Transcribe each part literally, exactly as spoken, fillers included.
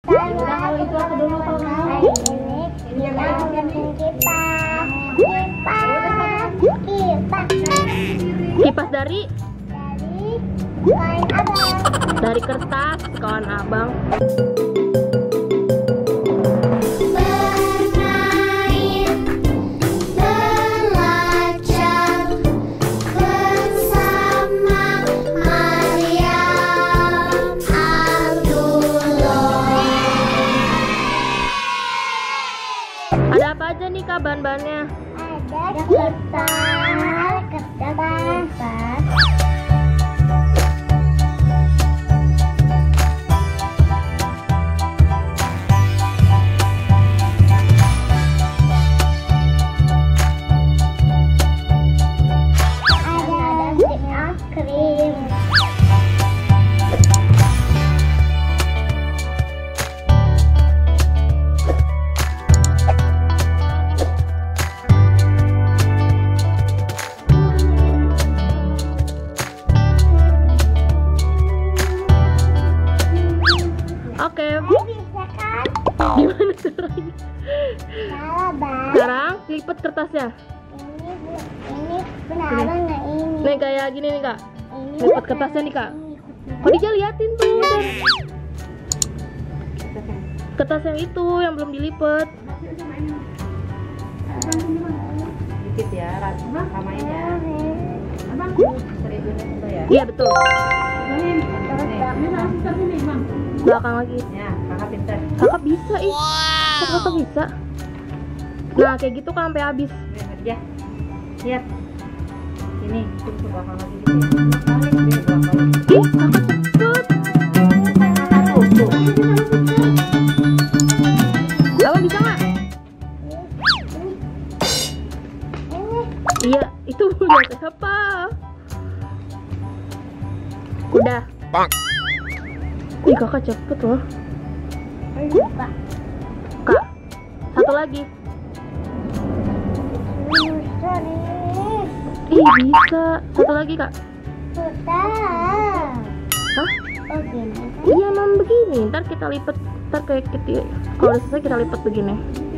Udah kalau itu aku dulu kalau mau. Ini ini kipas, kipas, kipas. Kipas dari Dari kain abang. dari kertas kawan abang. Bermain, belajar bersama Maryam Abdullah. Ada apa aja nih kak bahan-bahannya? Ada kertas, kertas, kertas. Oke, Bisa kan? gimana caranya? Salah bang. Sekarang lipat kertasnya. Ini ini beneran nggak ini? Nih kayak gini nih kak. Ini Lipat kertasnya nih kak. Oh Dija liatin tuh. Dan kertas yang itu yang belum dilipat. Dikit ya, samain ya. Seribunya itu ya. Iya betul. Belakang lagi. Ya, kakak pintar. Kakak bisa ih. Kok kakak bisa? Nah kayak gitu kan sampai habis. Ya, lihat. Ini, itu ke belakang lagi gitu ya. Ini ke belakang. Ih kakak cepet. Abang bisa nggak? Iya itu udah siapa? Udah. Bang. Ih kakak cepet loh. Lupa. Kak, satu lagi. Bisa nih. Ih bisa. Satu lagi kak. Sudah. Hah? Oh gini. Iya emang begini. Ntar kita lipat. Ntar kayak kita. Kalau udah selesai kita lipat begini.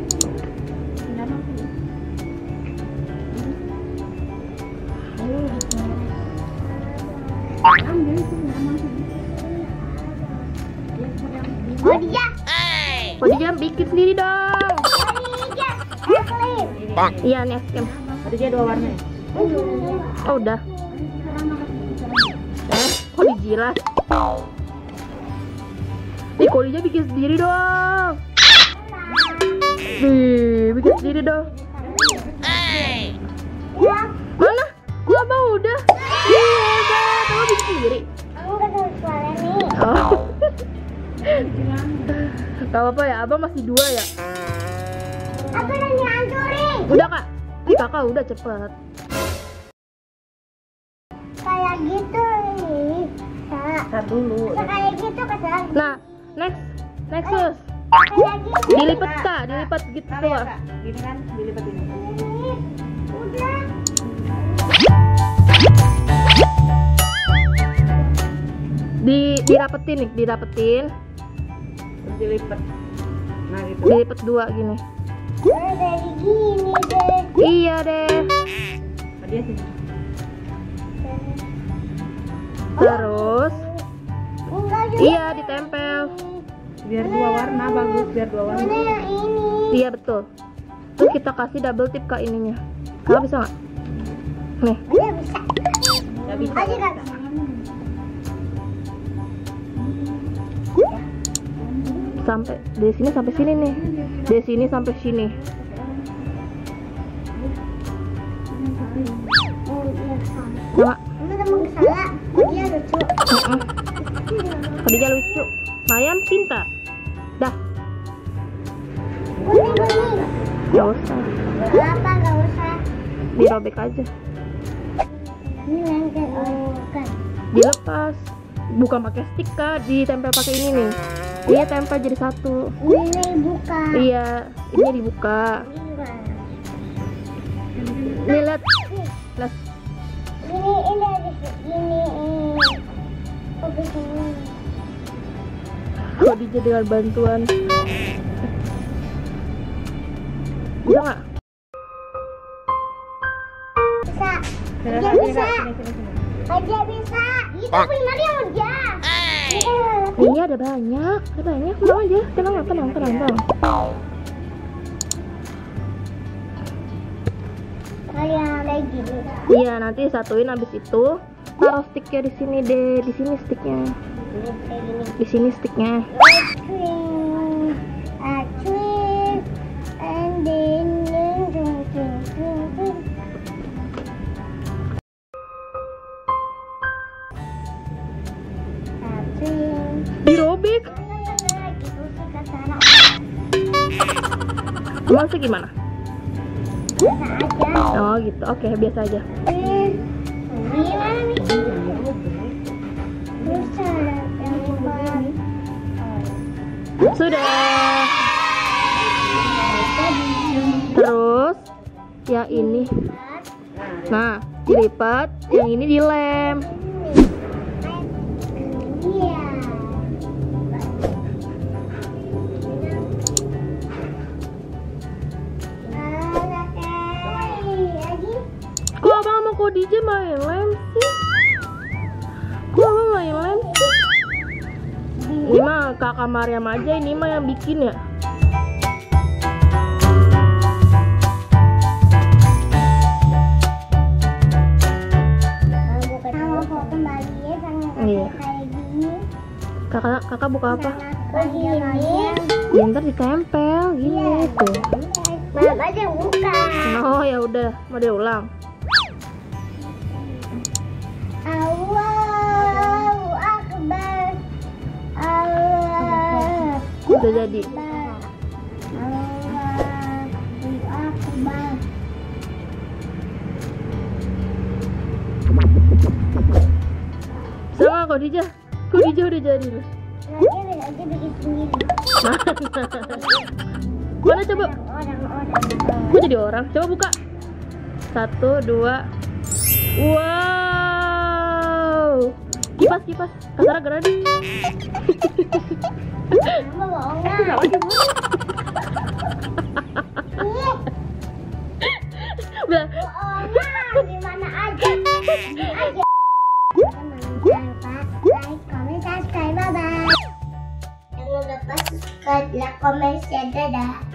Oh dia. Oh dia bikin sendiri dong. Oh dia. Es krim. Bang. Iya nih es krim. Ada dia dua warna ya? Oh udah. Eh, kok dijilat? Nih Kolija bikin sendiri dong. Nih, bikin sendiri dong. Ya. Mana? Gua mau udah. Iya, hebat. Kamu bikin sendiri. Aku nggak tahu suara nih. Oh. Gak apa-apa ya, abang masih dua ya. Aku udah nyancurin. Udah kak. Ih kakak udah cepet. Kayak gitu nih. Kak. Tar dulu. Kayak gitu kesal. Nah, next, next sus. Kayak gitu. Dilipat kak, dilipat gitu Tar tuh. ya, Kak. Gini kan, dilipat ini. Ini. Udah. Di dirapetin nih, dirapetin. Terus dilipat. Nah gitu. Dilipat dua gini. Udah dari gini deh. Iya deh. Oh, dia sini. Terus, Enggak juga. iya ditempel. Biar dua warna bagus, biar dua warna. Mana yang ini? Iya betul. Terus kita kasih double tip kak ininya. Kakak bisa nggak? Nih. Udah bisa. Gak bisa. Aja nggak bisa. Sampai dari sini sampai sini nih. Dari sini sampai sini. Oh iya sama. Sama. Kamu temen salah. Oh dia lucu. Khadijah lucu. Mayam pintar. Dah. Kuning kuning. Gak usah. Apa nggak usah? Dirobek aja. Ini lengket. Oh bukan. Dilepas. Bukan pakai stick kak. Ditempel pakai ini nih. Iya tempel jadi satu. Ini buka. Iya. Ini dibuka. Ini enggak. Nih lihat. Lihat. Ini ini ada ini ini. Oh begini. Khadijah dengan bantuan. Bisa nggak? Bisa. Sini, Aja sini, bisa. sini, sini, sini. Aja bisa. Itu benar yang aja. Iya ada banyak, ada banyak. Tenang aja, tenang, tenang, tenang, tenang. Kayak kayak gini. Iya nanti satuin abis itu taruh sticknya di sini deh, di sini sticknya, Ini kayak gini. di sini sticknya. Twing, a twing, and then twing, twing, twing, twing, twing. A twing. Dirobek. Gitu sih kata Emang sih gimana? biasa aja. Oh gitu, oke biasa aja. Twing. Gimana nih? Bisa yang depan. Sudah. Terus yang ini, nah dilipat, yang ini dilem. Iya. Lagi. Kok abang sama Khadijah main lem sih? Kok abang main lem sih? Ini mah kakak Mariam aja, ini mah yang bikin ya. Kalau mau kembali ya sama Iya. kayak gini. Kakak kakak buka apa? Begini. Ya, ntar ditempel gini tuh. Maaf aja buka. Oh ya udah, mau diulang. Allahu Akbar. Allah. Udah jadi. Allahu Akbar. Sama Khadijah. Khadijah udah jadi loh. Lagi aja bikin sendiri. Mana coba? Orang-orang. Kok jadi orang? Coba buka. Satu, dua. Wow. Kipas, kipas. Kasara gerak deh. Kamu bohongan. Ih, Udah. bohongan di mana aja. Aja. Jangan lupa like, comment, subscribe. Bye bye. Jangan lupa subscribe, like, comment, share. Dadah.